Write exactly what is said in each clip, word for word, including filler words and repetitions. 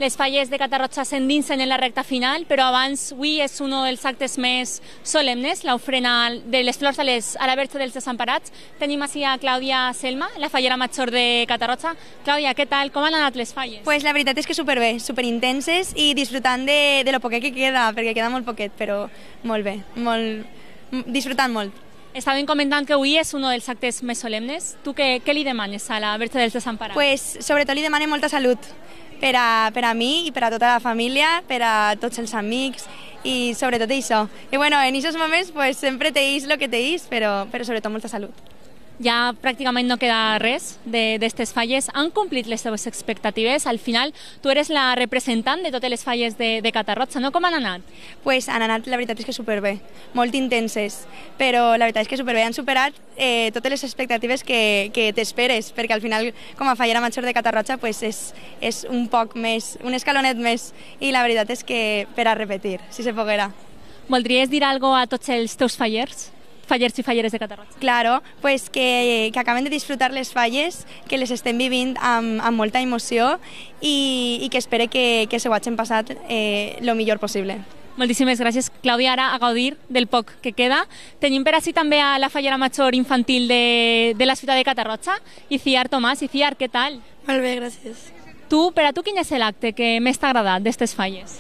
Les falles de Catarroja s'endinsen en la recta final, però abans, avui és un dels actes més solemnes, l'ofrena de les flors a, les, a la Verge dels Desemparats. Tenim així a Clàudia Selma, la fallera major de Catarroja. Clàudia, què tal? Com han anat les falles? Pues la veritat és que superbé, superintenses i disfrutant de, de lo poquet que queda, perquè queda molt poquet, però molt bé, molt, disfrutant molt. Estaven comentant que avui és un dels actes més solemnes. Tu què, què li demanes a la Verge dels Desemparats? Pues, sobretot li demane molta salut per a, per a mi i per a tota la família, per a tots els amics i sobretot això. I bueno, en aquests moments pues, sempre teïs el que teïs, però, però sobretot molta salut. Ja pràcticament no queda res d'aquestes falles. Han complit les seves expectatives? Al final, tu eres la representant de totes les falles de, de Catarroja, no? Com han anat? Pues han anat, la veritat és que superbé, molt intenses, però la veritat és que superbé, han superat eh, totes les expectatives que, que t'esperes, perquè al final, com a fallera major de Catarroja, pues és, és un poc més, un escalonet més, i la veritat és que per a repetir, si se poguera. Voldries dir alguna cosa a tots els teus fallers? Fallers i falleres de Catarroja. Claro, pues que, que acaben de disfrutar les falles, que les estem vivint amb, amb molta emoció i, i que espere que, que s'ho hagin passat eh, lo millor possible. Moltíssimes gràcies, Clàudia. Ara a gaudir del poc que queda. Tenim per així també a la fallera major infantil de, de la ciutat de Catarroja, Iciar Tomàs. Iciar, què tal? Molt bé, gràcies. Tu, per a tu, quin és l'acte que més t'ha agradat d'estes falles?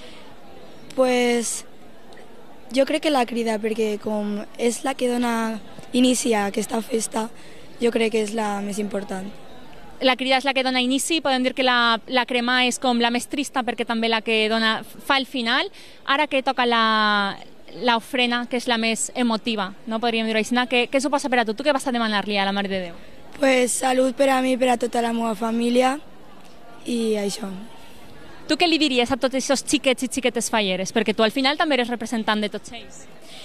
Pues jo crec que la crida, perquè com és la que dona inici a aquesta festa, jo crec que és la més important. La crida és la que dona inici, podem dir que la, la crema és com la més trista perquè també la que dona, fa el final. Ara que toca l'ofrena, que és la més emotiva, no podríem dir-ho així. Què, què suposa per a tu? Tu què vas a demanar-li a la Mare de Déu? Pues salut per a mi, per a tota la meva família i això. Tu què li diries a tots aquests xiquets i xiquetes falleres? Perquè tu al final també eres representant de tots ells.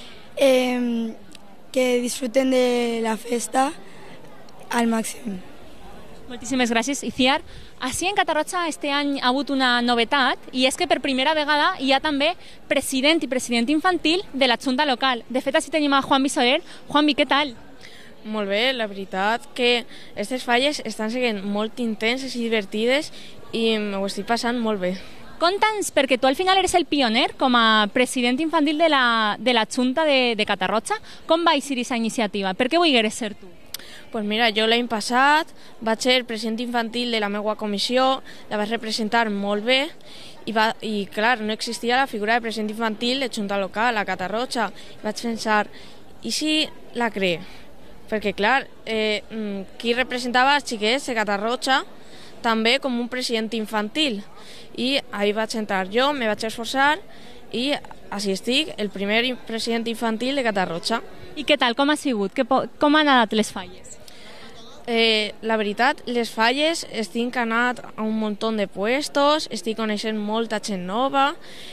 Eh, que disfruten de la festa al màxim. Moltíssimes gràcies, Iciar. Així en Catarroja este any ha hagut una novetat i és que per primera vegada hi ha també president i president infantil de la Junta local. De fet, així tenim a Juanvi Soler. Juanvi, què tal? Molt bé, la veritat que aquestes falles estan sent molt intenses i divertides i m'ho estic passant molt bé. Conta'ns, perquè tu al final eres el pioner com a president infantil de la, de la Junta de, de Catarroja. Com va ser aquesta iniciativa? Per què volgueres ser tu? Pues mira, jo l'any passat vaig ser president infantil de la meva comissió, la vaig representar molt bé i, va, i clar, no existia la figura de president infantil de Junta local a Catarroja. Vaig pensar, i si la cree? Perquè clar, eh, qui representava els xiquets de Catarroja també com un president infantil. I ahí vaig entrar jo, me vaig esforçar i així estic, el primer president infantil de Catarroja. I què tal, com ha sigut? Com han anat les falles? Eh, la veritat, les falles estic anat a un munt de puestos, estic coneixent molta gent nova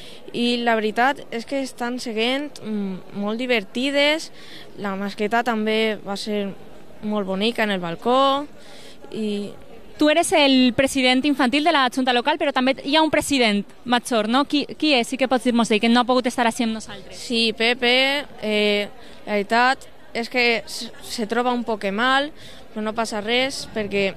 i la veritat és que estan seguint molt divertides. La masqueta també va ser molt bonica en el balcó i... Tu eres el president infantil de la Junta local, però també hi ha un president major, no? Qui, qui és? Sí que pots dir-nos ell, que no ha pogut estar així amb nosaltres. Sí, Pepe, eh, la veritat és que se troba un poc mal, però no passa res perquè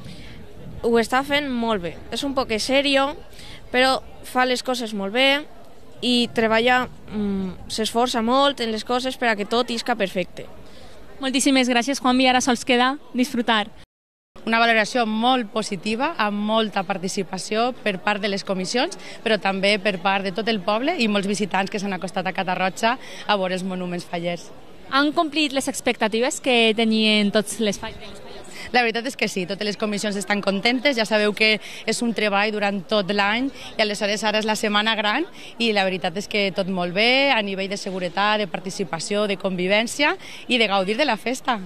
ho està fent molt bé. És un poc serio, però fa les coses molt bé i treballa, mm, s'esforça molt en les coses per a que tot isca perfecte. Moltíssimes gràcies, Juanvi. Ara sols queda disfrutar. Una valoració molt positiva, amb molta participació per part de les comissions, però també per part de tot el poble i molts visitants que s'han acostat a Catarroja a veure els monuments fallers. Han complit les expectatives que tenien tots les falles? La veritat és que sí, totes les comissions estan contentes, ja sabeu que és un treball durant tot l'any i aleshores ara és la setmana gran i la veritat és que tot molt bé a nivell de seguretat, de participació, de convivència i de gaudir de la festa.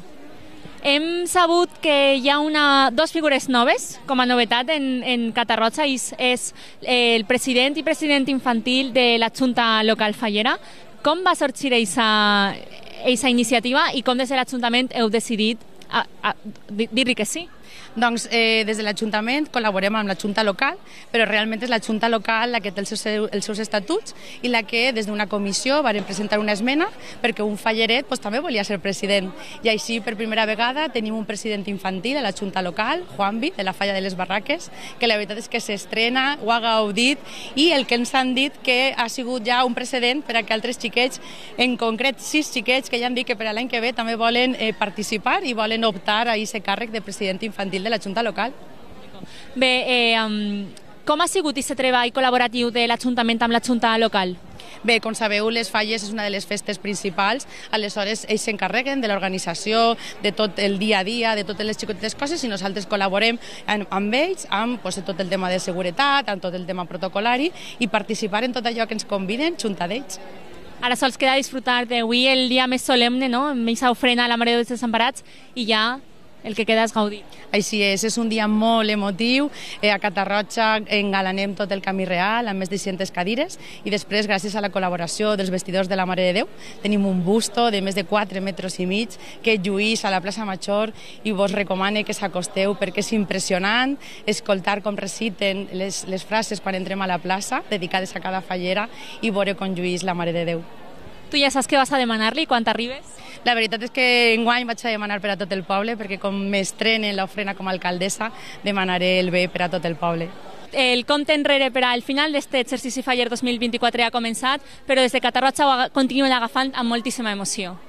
Hem sabut que hi ha una, dos figures noves com a novetat en, en Catarroja, és, és el president i president infantil de la Junta local fallera. Com va sorgir aquesta iniciativa i com des de l'Ajuntament heu decidit a, a, dir-li que sí? Doncs eh, des de l'Ajuntament col·laborem amb la Junta local, però realment és la Junta local la que té els seus, els seus estatuts i la que des d'una comissió van presentar una esmena perquè un falleret pues, també volia ser president. I així per primera vegada tenim un president infantil a la Junta local, Juanvi, de la Falla de les Barraques, que la veritat és que s'estrena, ho ha gaudit i el que ens han dit que ha sigut ja un precedent per a que altres xiquets, en concret sis xiquets que ja han dit que per a l'any que ve també volen eh, participar i volen optar a aquest càrrec de president infantil de la Junta local. Bé, eh, um, com ha sigut aquest treball col·laboratiu de l'Ajuntament amb la Junta local? Bé, com sabeu, les falles és una de les festes principals, aleshores ells s'encarreguen de l'organització, de tot el dia a dia, de totes les xicotetes coses, i nosaltres col·laborem amb ells, amb pues, tot el tema de seguretat, amb tot el tema protocolari, i participar en tot allò que ens conviden junta d'ells. Ara sols queda disfrutar d'avui el dia més solemne, no? amb aquesta ofrena a la Mare dels Desemparats, i ja el que queda és gaudir. Així és, és un dia molt emotiu. Eh, a Catarroja engalanem tot el camí real amb més de cent cadires i després, gràcies a la col·laboració dels vestidors de la Mare de Déu, tenim un busto de més de quatre metres i mig que lluís a la plaça Major i vos recomane que s'acosteu perquè és impressionant escoltar com reciten les, les frases quan entrem a la plaça, dedicades a cada fallera, i veure com lluís la Mare de Déu. Tu ja saps què vas a demanar-li quan t'arribes? La veritat és que enguany vaig a demanar per a tot el poble, perquè com m'estrene l'ofrena com a alcaldessa, demanaré el bé per a tot el poble. El compte enrere per al final d'aquest exercici faller dos mil vint-i-quatre ha començat, però des de Catarroja ho continuen agafant amb moltíssima emoció.